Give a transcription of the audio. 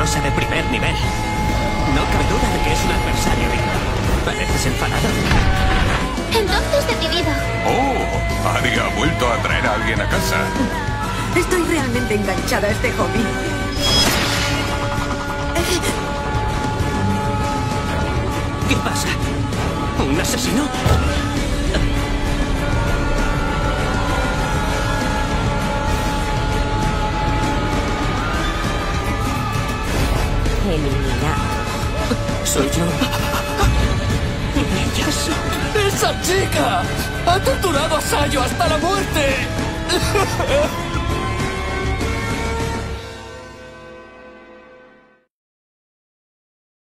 peligrosa de primer nivel. No cabe duda de que es un adversario digno. Pareces enfadado. Entonces decidido. Oh, Ari ha vuelto a traer a alguien a casa. Estoy realmente enganchada a este hobby. ¿Qué pasa? ¿Un asesino? Eliminado. Soy yo. Ellas. ¡Esa chica! ¡Ha torturado a Sayo hasta la muerte!